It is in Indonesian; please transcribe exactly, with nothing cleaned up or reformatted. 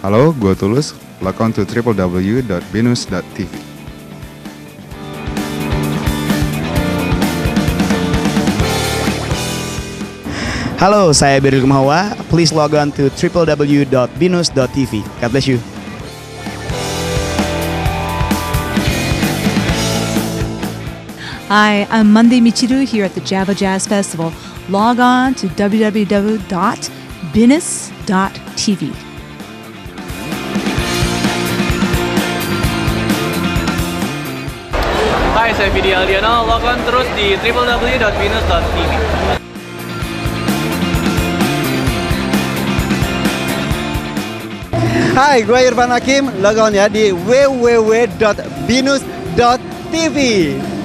Halo, gue Tulus. Log on to w w w dot binus dot t v. Halo, saya Beril Kemawa. Please log on to w w w dot binus dot t v. God bless you. Hi, I'm Monday Michiru here at the Java Jazz Festival. Log on to w w w dot binus dot t v. Hai, saya Vidi Aldiano. Log on terus di w w w dot binus dot t v. Hai, gue Irfan Hakim. Log on ya di w w w dot binus dot t v.